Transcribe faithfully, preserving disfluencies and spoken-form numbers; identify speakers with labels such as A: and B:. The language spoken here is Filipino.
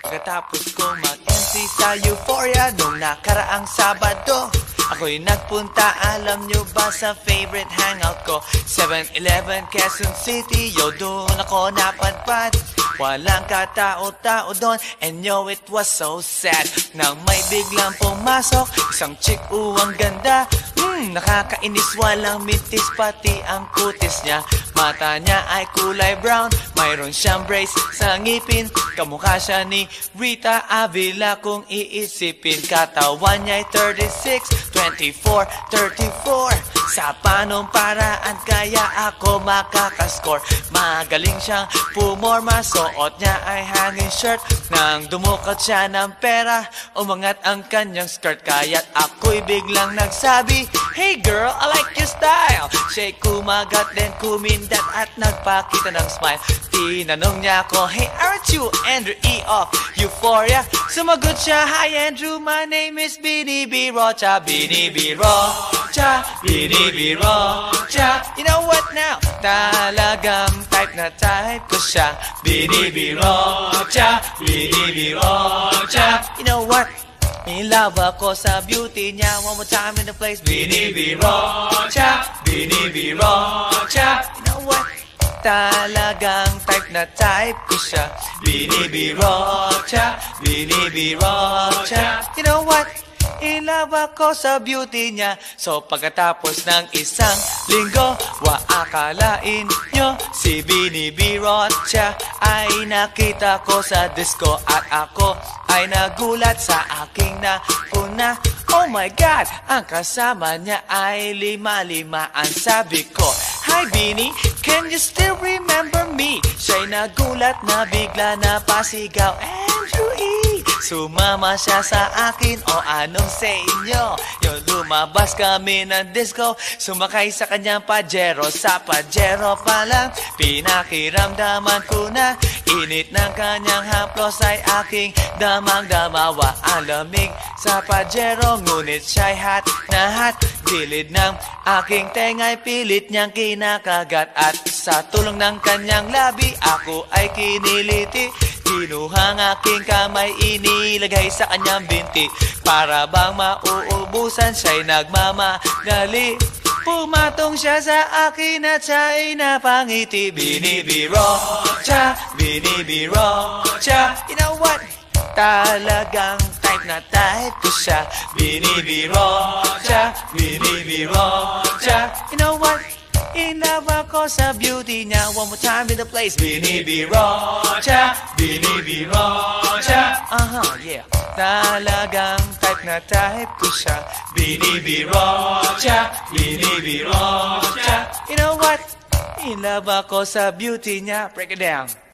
A: Pagkatapos kong mag-M C sa Euphoria nung nakaraang Sabado, ako'y nagpunta, alam nyo ba, sa favorite hangout ko, seven eleven Quezon City. Yo, doon ako napadpad, walang katao-tao doon, and yo, it was so sad nang may biglang pumasok isang chick, uwang ganda. Hmm, nakakainis, walang mintis, pati ang kutis niya. Mata niya ay kulay brown, mayroon siyang brace sa ngipin, kamukha siya ni Rita Avila kung iisipin. Katawan niya ay thirty-six, twenty-four, thirty-four. Sa panong paraan kaya ako makakaskore? Magaling siyang pumorma, suot niya ay hanging shirt. Nang dumukat siya ng pera, umangat ang kanyang skirt. Kaya't ako'y biglang nagsabi, "Hey girl, I like your style." Siya'y kumagat, then kumindat at nagpakita ng smile. Tinanong niya ako, "Hey, aren't you Andrew E. of Euphoria?" Sumagot siya, "Hi Andrew, my name is Bini B. Rocha." Bini B. Rocha, Bini B. Rocha. You know what now? Talagang type na type ko siya. Bini B. Rocha, Bini B. Rocha. You know what? In love ako sa beauty niya. One more time in the place. Bini B. Rocha, Bini B. Rocha. You know what? Talagang type na type ko siya. Bini B. Rocha, Bini B. Rocha. You know what? In love ako sa beauty niya. So pagkatapos ng isang linggo, waakalain nyo si Bini B. Rocha ay nakita ko sa disco, at ako ay nagulat sa aking napuna. Oh my God, ang kasama niya ay lima-lima. Ang sabi ko, "Hi Bini, can you still remember me?" Siya'y nagulat na bigla na pasigaw, "Andrew E." Sumama siya sa akin, o anong sa inyo? Yung lumabas kami ng disco, sumakay sa kanyang Pajero. Sa Pajero pa lang, pinakiramdaman ko na init ng kanyang haplos ay aking damang-damawa. Ang lamig sa Pajero, ngunit siya'y hot na hot. Gilid ng aking tenga'y pilit niyang kinakagat, at sa tulong ng kanyang labi, ako ay kiniliti. Kinuha ang aking kamay, inilagay sa kanyang binti. Para bang mauubusan, siya'y nagmamagali. Pumatong siya sa akin at siya'y napangiti. Bini B. Rocha, Bini B. Rocha. You know what? Talagang type na type ko siya. Bini B. Rocha, Bini B. Rocha. You know what? In love ako sa beauty niya. One more time in the place. Bini B. Rocha, Bini B. Rocha. Uh-huh, yeah. Talagang type na type ko siya. Bini B. Rocha, Bini B. Rocha. You know what? In love ako sa beauty niya. Break it down.